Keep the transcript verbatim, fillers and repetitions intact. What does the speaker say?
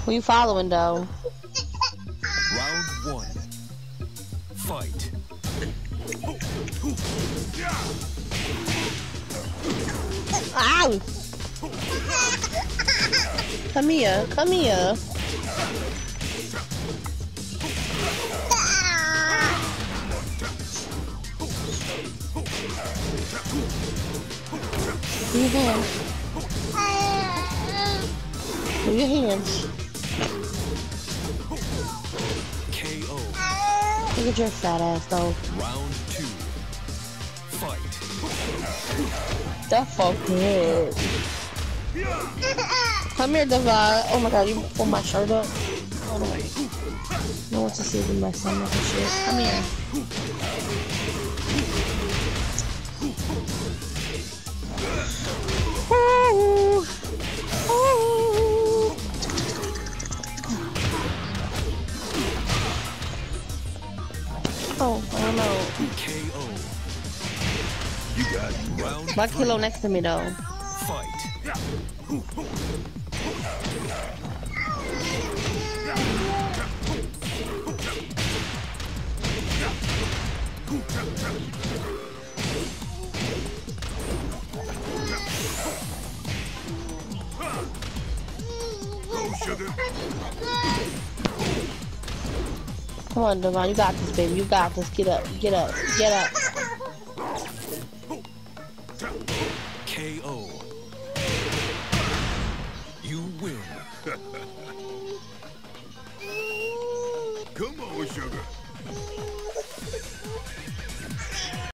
Who you following though? Round one. Fight. Ow! Come here, come here. Move your hands. Move your hands. K O. Look at your fat ass though. Round two. Fight. That fuck hurt. Come here, Divide. Oh my god, you pull my shirt up. Oh no. No one to see in my stomach and shit. Come here. Ooh. Ooh. Oh, I don't know. K O. You got round My three. kilo next to me though. Fight. Go, sugar. Come on, Devon, you got this, baby. You got this. Get up, get up, get up.